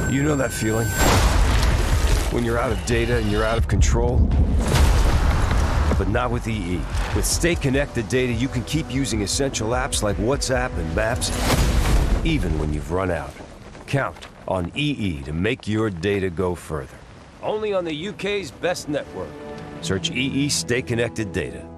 You know that feeling? When you're out of data and you're out of control? But not with EE. With Stay Connected data, you can keep using essential apps like WhatsApp and Maps, even when you've run out. Count on EE to make your data go further. Only on the UK's best network. Search EE Stay Connected Data.